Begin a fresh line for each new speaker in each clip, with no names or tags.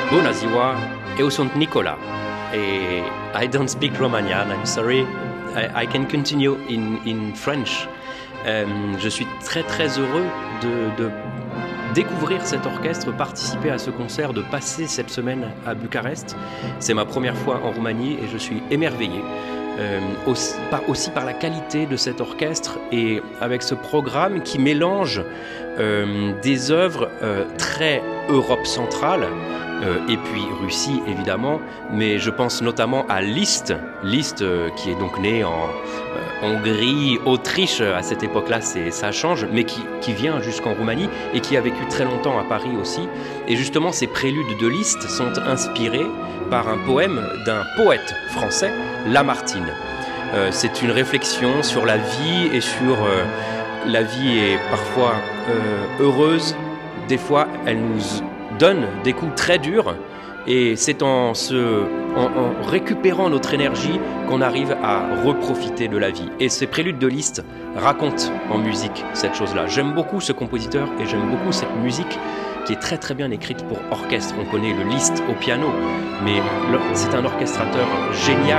Bună ziua, eu sunt Nicola. I don't speak Romanian, I'm sorry. I can continue in French. Je suis très très heureux de découvrir cet orchestre, participer à ce concert, de passer cette semaine à Bucarest. C'est ma première fois en Roumanie et je suis émerveillé. Aussi par la qualité de cet orchestre et avec ce programme qui mélange des œuvres très Europe centrale et puis Russie évidemment, mais je pense notamment à Liszt, qui est donc né en Hongrie, Autriche à cette époque-là, ça change, mais qui vient jusqu'en Roumanie et qui a vécu très longtemps à Paris aussi. Et justement, ces préludes de Liszt sont inspirés par un poème d'un poète français, Lamartine. C'est une réflexion sur la vie et sur la vie est parfois heureuse, des fois elle nous donne des coups très durs et c'est en récupérant notre énergie qu'on arrive à reprofiter de la vie. Et ces préludes de Liszt racontent en musique cette chose-là. J'aime beaucoup ce compositeur et j'aime beaucoup cette musique qui est très très bien écrite pour orchestre. On connaît le Liszt au piano, mais c'est un orchestrateur génial.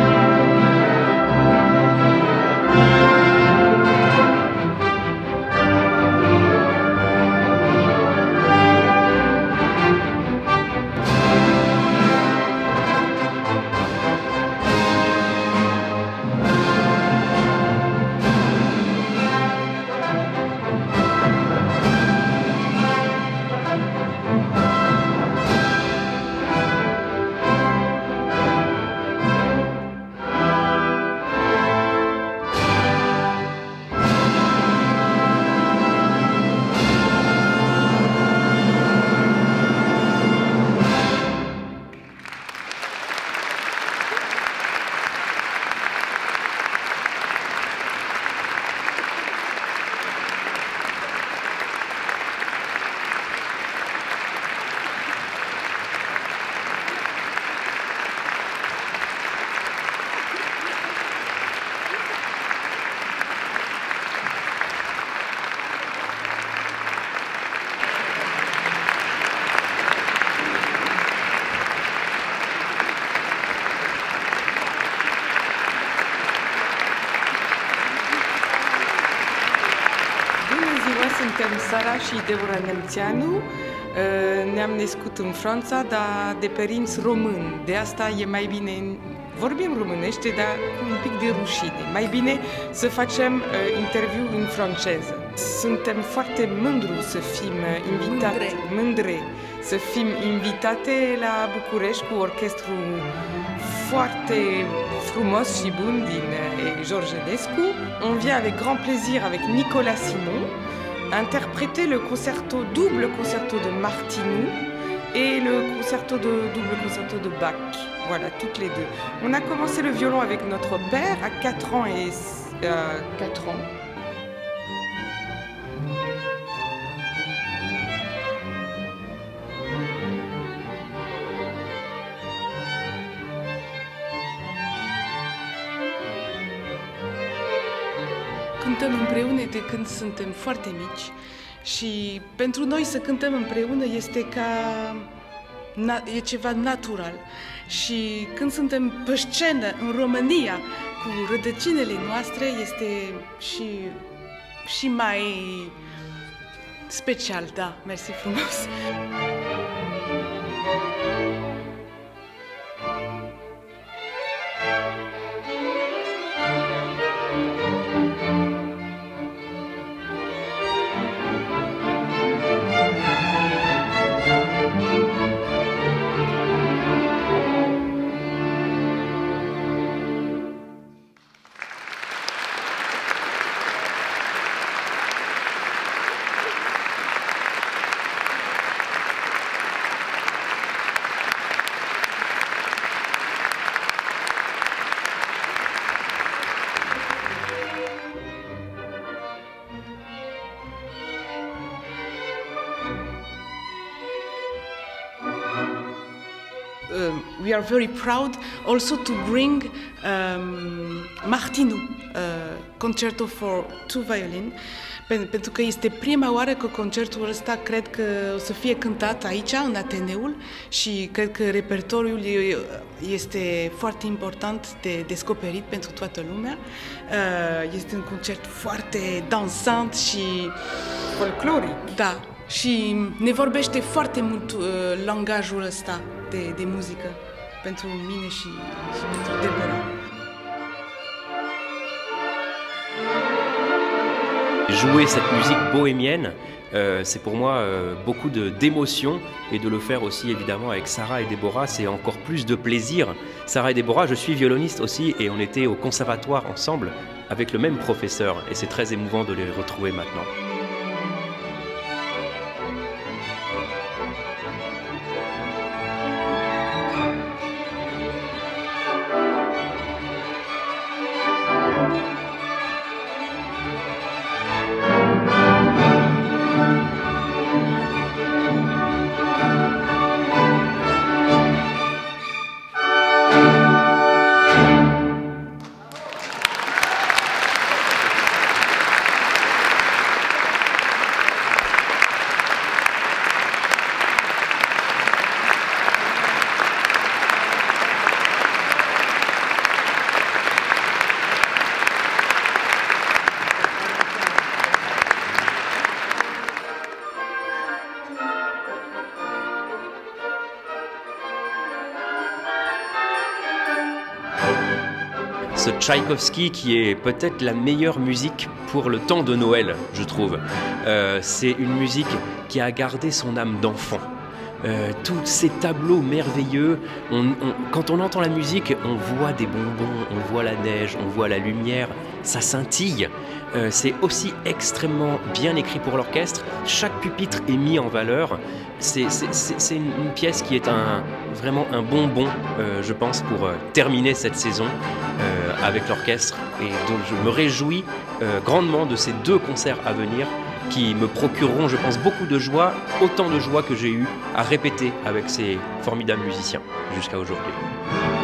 Suntem Sara și Deborah Nemțeanu, ne-am născut în Franța, dar de părinți români. De asta e mai bine, vorbim românește, dar cu un pic de rușine. Mai bine să facem interviu în franceză. Suntem foarte mândru să fim invitate, mândre să fim invitate la București cu orchestru foarte frumos și bun din Georges Enescu. On vient avec grand plaisir avec Nicolas Simon interpréter le double concerto de Martinu et le double concerto de Bach. Voilà, toutes les deux. On a commencé le violon avec notre père à 4 ans et 4 ans. Cântăm împreună de când suntem foarte mici și pentru noi să cântăm împreună este e ceva natural. Și când suntem pe scenă în România cu rădăcinile noastre este și mai special, da, mersi frumos. we are very proud also to bring Martinu, concerto for two violin, pentru că este prima oară că concertul ăsta cred că o să fie cântat aici, în Ateneul, și cred că repertoriul este foarte important de descoperit pentru toată lumea. Este un concert foarte dansant și
folcloric.
Da, și ne vorbește foarte mult langajul ăsta de muzică pentru mine și pentru Deborah.
Jouer cette musique bohémienne, c'est pour moi beaucoup d'émotion, et de le faire aussi évidemment avec Sarah et Deborah, c'est encore plus de plaisir. Sarah et Deborah, je suis violoniste aussi, et on était au conservatoire ensemble avec le même professeur, et c'est très émouvant de les retrouver maintenant. Ce Tchaïkovski qui est peut-être la meilleure musique pour le temps de Noël, je trouve. C'est une musique qui a gardé son âme d'enfant. Tous ces tableaux merveilleux, quand on entend la musique, on voit des bonbons, on voit la neige, on voit la lumière, ça scintille. C'est aussi extrêmement bien écrit pour l'orchestre, chaque pupitre est mis en valeur. C'est une pièce qui est vraiment un bonbon, je pense, pour terminer cette saison avec l'orchestre. Et donc je me réjouis grandement de ces deux concerts à venir qui me procureront, je pense, beaucoup de joie, autant de joie que j'ai eu à répéter avec ces formidables musiciens jusqu'à aujourd'hui.